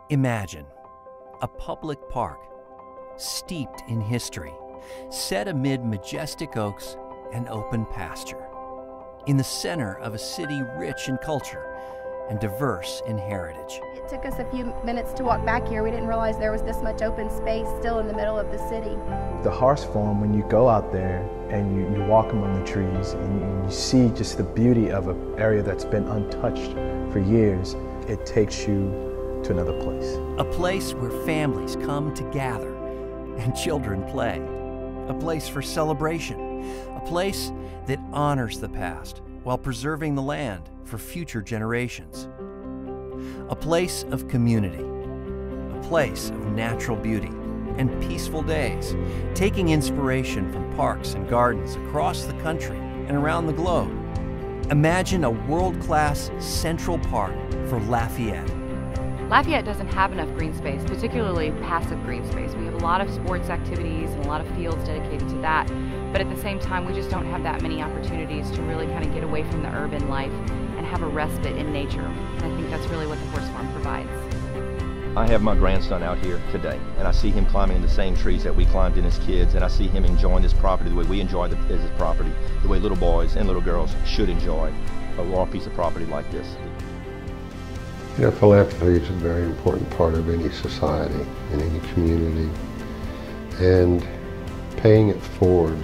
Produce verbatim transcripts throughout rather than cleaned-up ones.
Imagine a public park steeped in history, set amid majestic oaks and open pasture, in the center of a city rich in culture and diverse in heritage. It took us a few minutes to walk back here. We didn't realize there was this much open space still in the middle of the city. The Horse Farm, when you go out there and you, you walk among the trees and you, and you see just the beauty of an area that's been untouched for years, it takes you to another place. A place where families come to gather and children play. A place for celebration. A place that honors the past while preserving the land for future generations. A place of community. A place of natural beauty and peaceful days, taking inspiration from parks and gardens across the country and around the globe. Imagine a world-class Central Park for Lafayette. Lafayette doesn't have enough green space, particularly passive green space. We have a lot of sports activities and a lot of fields dedicated to that, but at the same time we just don't have that many opportunities to really kind of get away from the urban life and have a respite in nature. And I think that's really what the Horse Farm provides. I have my grandson out here today, and I see him climbing in the same trees that we climbed in as kids, and I see him enjoying this property the way we enjoy the, this property, the way little boys and little girls should enjoy a raw piece of property like this. You know, philanthropy is a very important part of any society, in any community, and paying it forward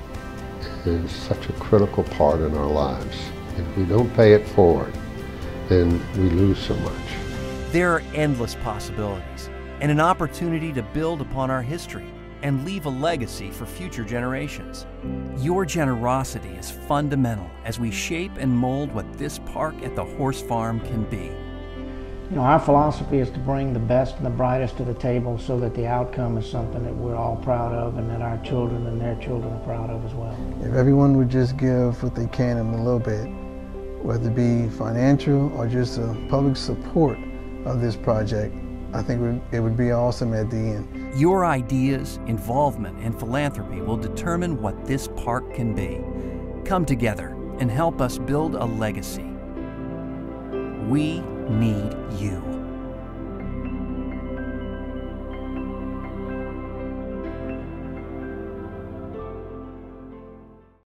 is such a critical part in our lives. If we don't pay it forward, then we lose so much. There are endless possibilities and an opportunity to build upon our history and leave a legacy for future generations. Your generosity is fundamental as we shape and mold what this park at the Horse Farm can be. You know, our philosophy is to bring the best and the brightest to the table so that the outcome is something that we're all proud of and that our children and their children are proud of as well. If everyone would just give what they can in a little bit, whether it be financial or just a public support of this project, I think it would be awesome at the end. Your ideas, involvement, and philanthropy will determine what this park can be. Come together and help us build a legacy. We need you.